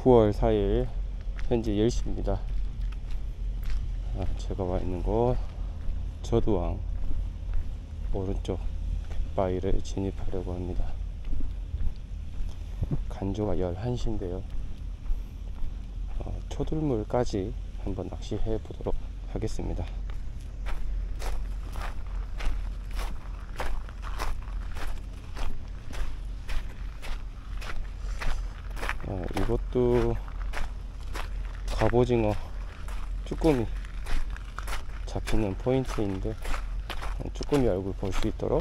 9월 4일 현재 10시입니다. 제가 와 있는 곳 저두왕 오른쪽 갯바위를 진입하려고 합니다. 간조가 11시인데요. 초들물까지 한번 낚시해 보도록 하겠습니다. 이것도 갑오징어 쭈꾸미 잡히는 포인트인데 쭈꾸미 얼굴 볼 수 있도록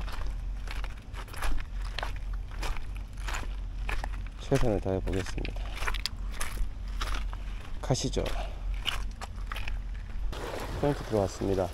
최선을 다해 보겠습니다. 가시죠. 포인트 들어왔습니다.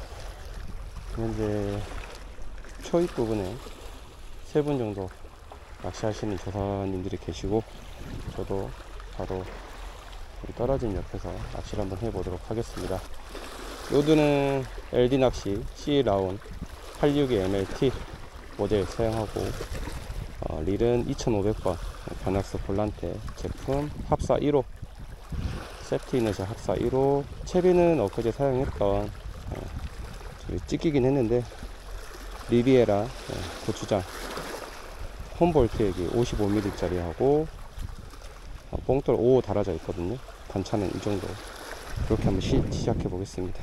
현재 초입 부분에 3분 정도 낚시하시는 조사님들이 계시고, 저도 바로 떨어진 옆에서 낚시를 한번 해보도록 하겠습니다. 로드는 LD 낚시 C-라운 862 MLT 모델 사용하고, 릴은 2500번 바낙스 볼란테 제품 합사 1호, 세프티 이너셜 합사 1호. 채비는 엊그제 사용했던 찢기긴 했는데 리비에라 고추장 홈볼트 여기 55mm 짜리 하고 뽕돌 5 달아져 있거든요. 단차는 이 정도. 그렇게 한번 시작해 보겠습니다.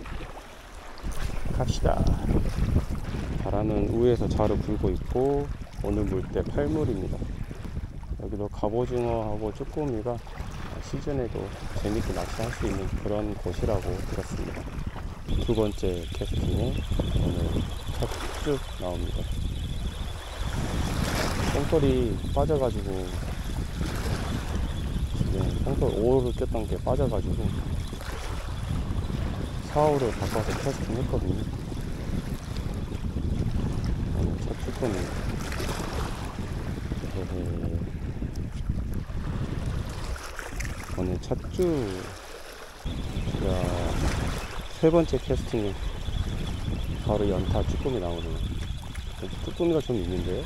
갑시다. 바람은 우에서 좌로 불고 있고, 오늘 물때 8물입니다. 여기도 갑오징어하고 쭈꾸미가 시즌에도 재밌게 낚시할 수 있는 그런 곳이라고 들었습니다. 두 번째 캐스팅에 오늘 첫 쭉 나옵니다. 뽕돌이 빠져가지고, 지금 뽕돌 5호를 꼈던 게 빠져가지고 4호를 바꿔서 캐스팅 했거든요. 오늘 첫 쭈꾸미. 오늘 첫 주 제가 3번째 캐스팅에 바로 연타 쭈꾸미 나오네요. 쭈꾸미가 좀 있는데요.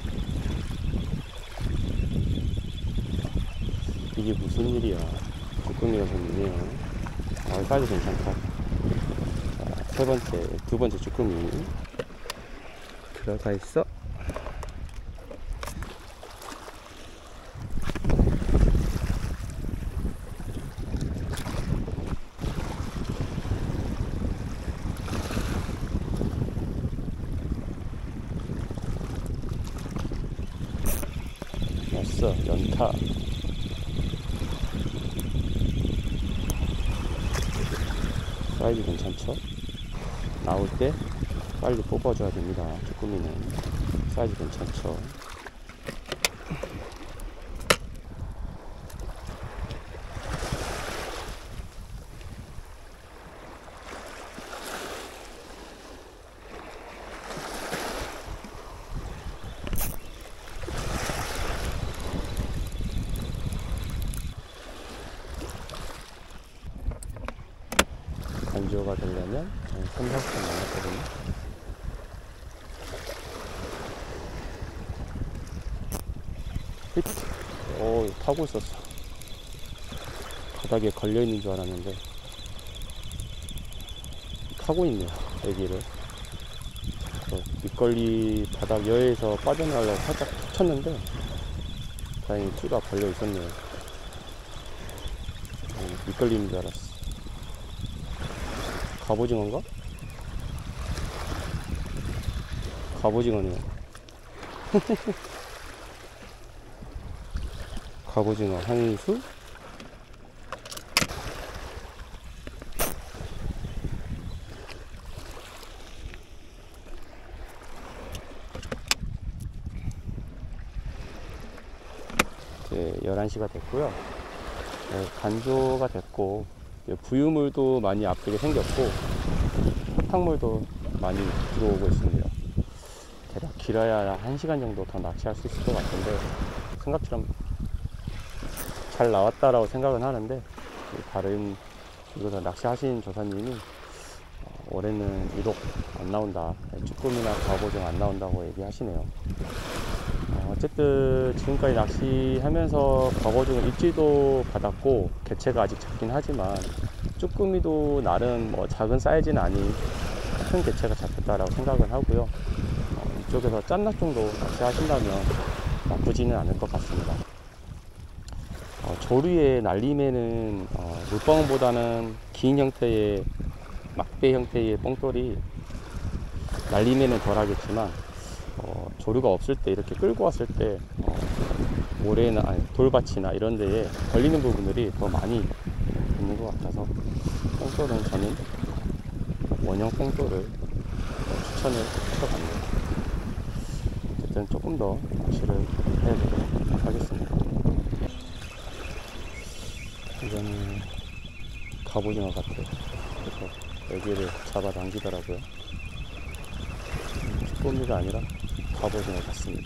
이게 무슨 일이야. 쭈꾸미가 좀 있네요. 사이즈 괜찮다. 자, 두 번째 쭈꾸미 들어가 있어. 왔어. 연타. 사이즈 괜찮죠? 나올 때 빨리 뽑아줘야 됩니다. 쭈꾸미는 사이즈 괜찮죠? 간조가 되려면 3, 4분 남았거든요. 히트! 타고 있었어. 바닥에 걸려있는 줄 알았는데 타고 있네요, 애기를. 밑걸리 바닥 여에서 빠져나가려고 살짝 툭 쳤는데 다행히 쭈가 걸려 있었네요. 밑걸리는 줄 알았어. 갑오징어인가? 갑오징어네요. 갑오징어 한 수? 이제 11시가 됐고요. 간조가 됐고, 부유물도 많이 아프게 생겼고, 사탕물도 많이 들어오고 있습니다. 대략 길어야 1시간 정도 더 낚시할 수 있을 것 같은데, 생각처럼 잘 나왔다라고 생각은 하는데, 다른 이곳에서 낚시하신 조사님이 올해는 유독 안 나온다, 쭈꾸미나 갑오징어 안 나온다고 얘기하시네요. 어쨌든 지금까지 낚시하면서 갑오징어 입질도 받았고 개체가 아직 작긴 하지만 쭈꾸미도 나름 뭐 작은 사이즈는 아닌 큰 개체가 잡혔다라고 생각을 하고요. 이쪽에서 짠낚 정도 낚시하신다면 나쁘지는 않을 것 같습니다. 조류의 날림에는 물방울보다는 긴 형태의 막대 형태의 뽕돌이 날림에는 덜 하겠지만 조류가 없을 때 이렇게 끌고 왔을 때 모래나 돌밭이나 이런 데에 걸리는 부분들이 더 많이 있는 것 같아서 뽕돌은 저는 원형 뽕돌을 추천을 할 것 같네요. 어쨌든 조금 더 낚시를 해보도록 하겠습니다. 이거는 갑오징어 같아요. 그래서 여기를 잡아당기더라고요. 쭈꾸미가 아니라 갑오징어 같습니다.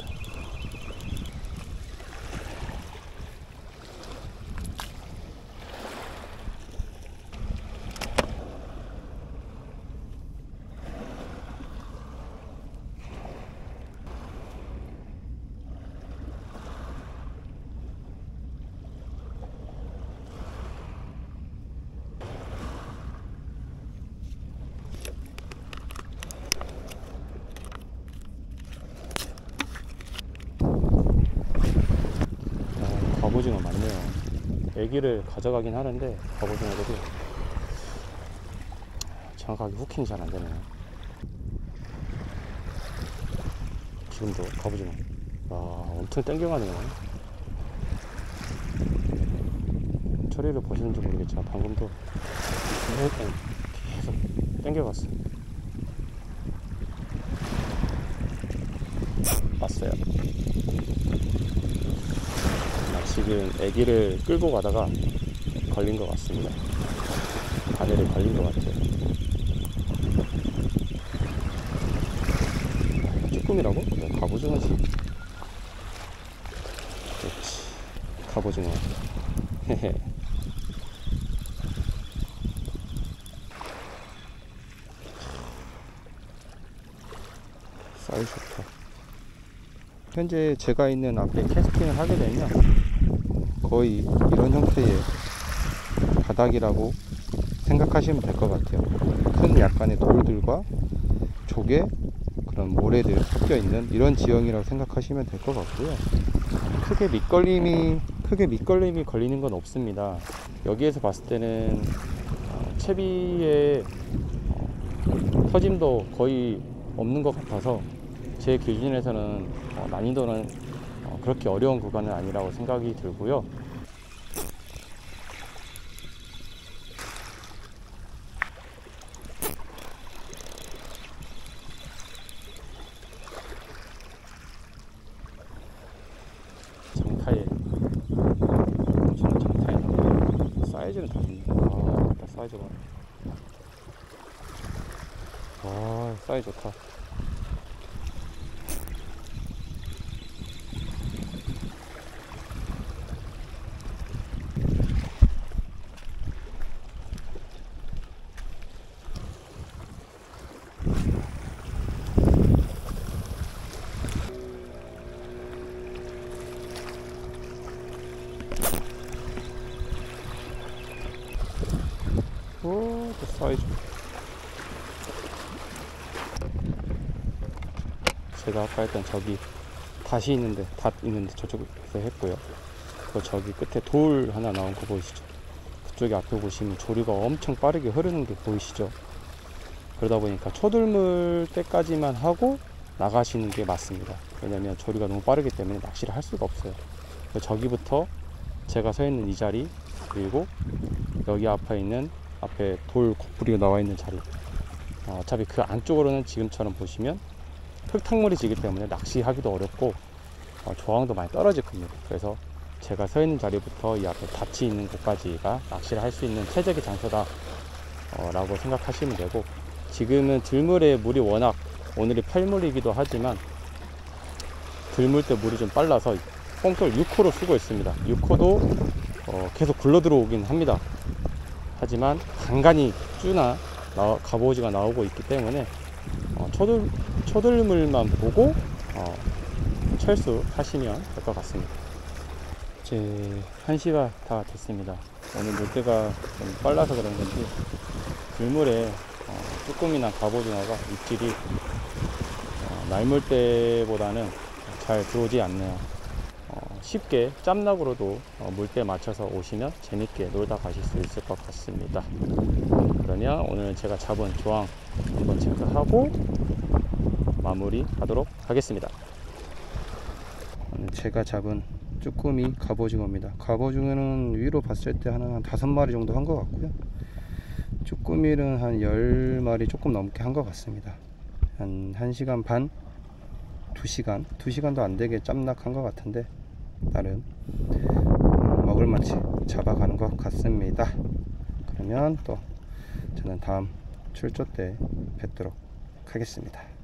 갑오징어 많네요. 애기를 가져가긴 하는데 갑오징어들이 정확하게 후킹이 잘 안되네요. 지금도 갑오징어 엄청 땡겨가네요. 처리를 보시는지 모르겠지만 방금도 계속 땡겨갔어요. 왔어요. 지금 애기를 끌고 가다가 걸린 것 같습니다. 바늘에 걸린 것 같아요. 쭈꾸미라고? 갑오징어지. 그렇지. 갑오징어. 헤헤. 사이즈 좋다. 현재 제가 있는 앞에 캐스팅을 하게 되면 거의 이런 형태의 바닥이라고 생각하시면 될 것 같아요. 큰 약간의 돌들과 조개, 그런 모래들 섞여 있는 이런 지형이라고 생각하시면 될 것 같고요. 크게 밑걸림이 걸리는 건 없습니다. 여기에서 봤을 때는 채비의 터짐도 거의 없는 것 같아서 제 기준에서는 난이도는 그렇게 어려운 구간은 아니라고 생각이 들고요. 장타에 엄청난 장타에 나오네요. 사이즈는 다릅니다. 일단 사이즈가 사이즈 좋다. 또 사이즈. 제가 아까 했던 저기 닷 있는데 저쪽에서 했고요. 그 저기 끝에 돌 하나 나온 거 보이시죠? 그쪽에 앞에 보시면 조류가 엄청 빠르게 흐르는 게 보이시죠? 그러다 보니까 초들물 때까지만 하고 나가시는 게 맞습니다. 왜냐면 조류가 너무 빠르기 때문에 낚시를 할 수가 없어요. 저기부터 제가 서 있는 이 자리, 그리고 여기 앞에 돌 코뿌리가 나와 있는 자리, 어차피 그 안쪽으로는 지금처럼 보시면 흙탕물이 지기 때문에 낚시하기도 어렵고 조항도 많이 떨어질 겁니다. 그래서 제가 서 있는 자리부터 이 앞에 밭이 있는 곳까지가 낚시를 할 수 있는 최적의 장소다 라고 생각하시면 되고, 지금은 들물에 물이 워낙 오늘이 8물이기도 하지만 들물 때 물이 좀 빨라서 뽕돌 6호로 쓰고 있습니다. 6호도 계속 굴러 들어오긴 합니다. 하지만 간간히 쭈나 갑오징어가 나오고 있기 때문에 초들물만 보고 철수하시면 될 것 같습니다. 이제 1시가 다 됐습니다. 오늘 물때가 좀 빨라서 그런 건지 들물에 쭈꾸미나 갑오징어가 입질이 날물 때보다는 잘 들어오지 않네요. 쉽게 짬낙으로도 물때 맞춰서 오시면 재밌게 놀다 가실 수 있을 것 같습니다. 그러면 오늘 제가 잡은 조항 한번 체크하고 마무리 하도록 하겠습니다. 오늘 제가 잡은 쭈꾸미 갑오징어입니다. 갑오징어는 위로 봤을 때 한 5마리 정도 한 것 같고요. 쭈꾸미는 한 10마리 조금 넘게 한 것 같습니다. 한 1시간 반? 2시간도 안 되게 짬낙한 것 같은데 나름 먹을만치 잡아가는 것 같습니다. 그러면 또 저는 다음 출조 때 뵙도록 하겠습니다.